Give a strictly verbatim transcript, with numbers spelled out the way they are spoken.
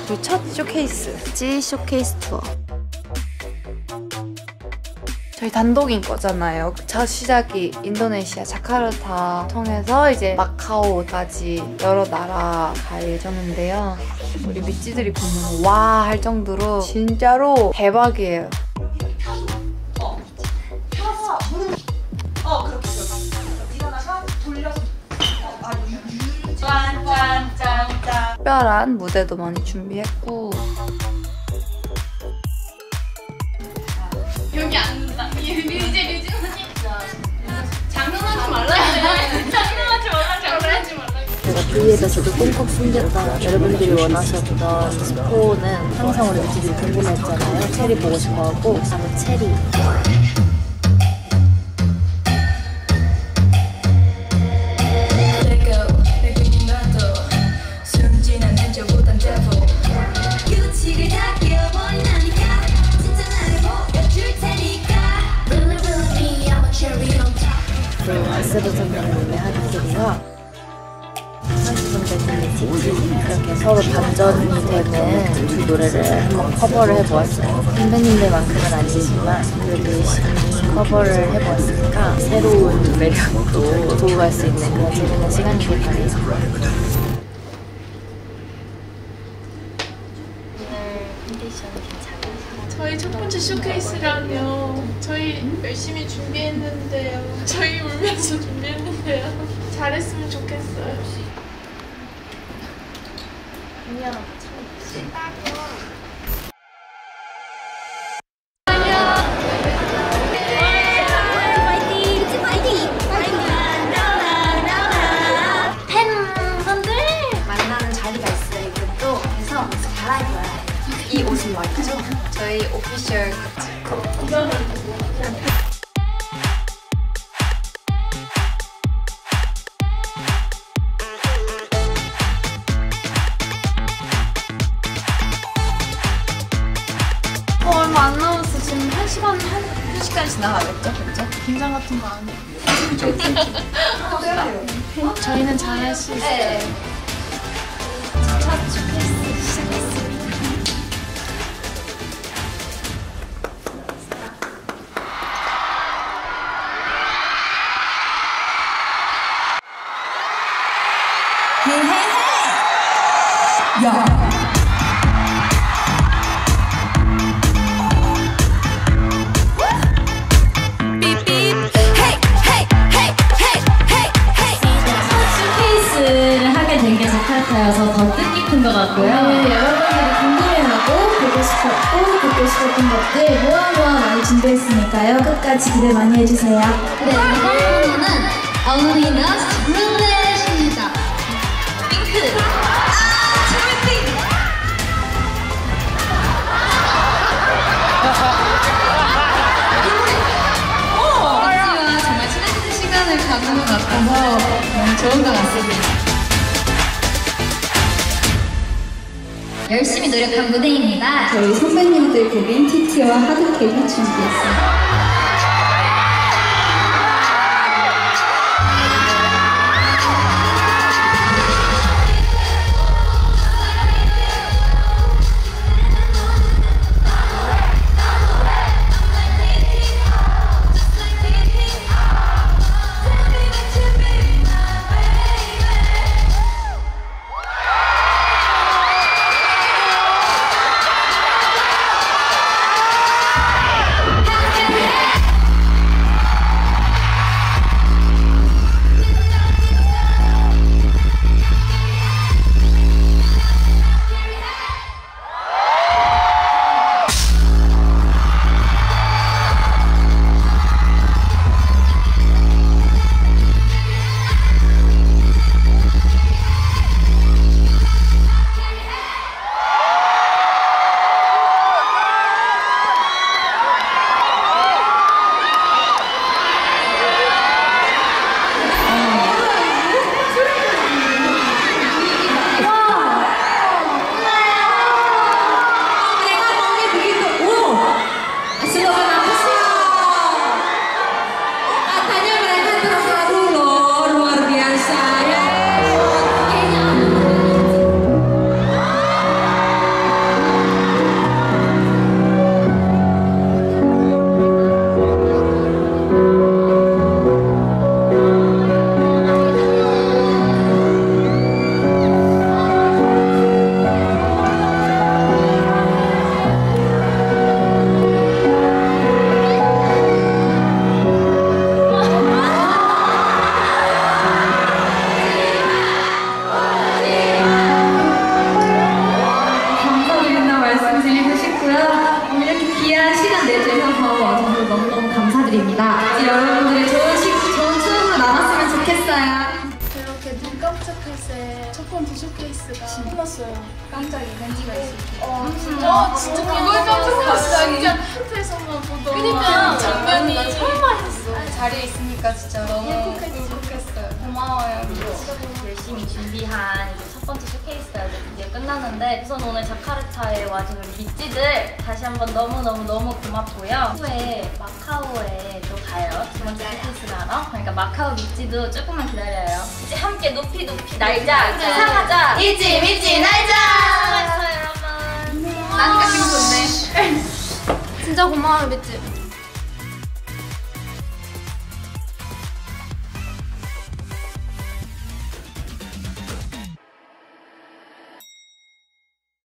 우리 첫 쇼케이스 지 쇼케이스 투어. 저희 단독인 거잖아요. 첫 시작이 인도네시아 자카르타 통해서 이제 마카오까지 여러 나라 갈 예정인데요. 우리 미찌들이 보면 와 할 정도로 진짜로 대박이에요. 어, 펴서 어 그렇게 그렇게 일어나서 돌려서 어, 아 유, 짠짠짠짠. 특별한 무대도 많이 준비했고. 여기 앉는다. 이제 류진 언니 장난하지 말라는데 장난하지 말라 장난하지 말라. 제가 브이앱에서도 꽁꽁 숨겼다. 여러분들이 원하셨던 스포는 항상 우리 미찌들이 궁금했잖아요. 체리 보고 싶어하고. 그다음에 체리. 아스르 선배님의 하드캐리와 한수 선배님의 그렇게 서로 반전이 되는 두 노래를 한번 커버를 해보았어요. 선배님들만큼은 아니지만 그래도 열심히 커버를 해보았으니까 새로운 매력도 보고 갈 수 있는 그런 재밌는 시간이길 바래요. 저희 첫 번째 쇼케이스라며 저희 열심히 준비했는데요. 저희 울면서 준비했는데요. 잘했으면 좋겠어요. 팬분들 만나는 자리가 있어요. 이것도 그래서 갈아입어야 해요. 이 옷은 맞죠? 저희 오피셜 굿즈. 어, 얼마 안 남았어. 지금 한 시간, 한, 한 시간 지나가겠죠? 그죠? 긴장 같은 거 안 해. 저희는 잘할 수 있어요. 네. 첫 쇼케이스 시작했습니다. 야. 쇼케이스를 하게 된 게 자카르타여서 더 뜻깊은 것 같고요. 네, 여러분들이 궁금해하고 보고 싶었고 듣고 싶었던 것들 모아 모아 많이 준비했으니까요. 끝까지 기대 많이 해주세요. 네, 이번 코너는 Only Us 룰렛입니다. 핑크. 아, 재밌지? 민지와 정말 친해지는 시간을 갖는 것 같아서 너무 좋은 것 같습니다. 열심히 노력한 무대입니다. 저희 선배님들 곡인 티티와 하드캐리 준비했어요. 네. 첫 번째 쇼케이스가 끝났어요. 깜짝 이벤트가 있었어요. 어, 진짜? 진짜 그걸 깜짝 놀랐어. 진짜 홈페이지에서만 보던 그니까, 장면이. 나 처음 알았어. 자리에 있으니까 진짜 너무 행복했어요. 고마워요. 열심히 준비한 이제 첫 번째 쇼케이스가 이제 드디어 끝났는데 우선 오늘 자카르타에 와준 우리 미찌들 다시 한번 너무너무너무 고맙고요. 후에 마카오에 또 가요. 두 번째 쇼케이스를 하러. 그러니까 마카오 미찌도 조금만 기다려요. 이제 함께 높이 높이 날자. 사랑하자. 미찌 미찌 날자. 수고하셨어요 여러분. 나니까 기분 좋네. 진짜 고마워요, 미찌.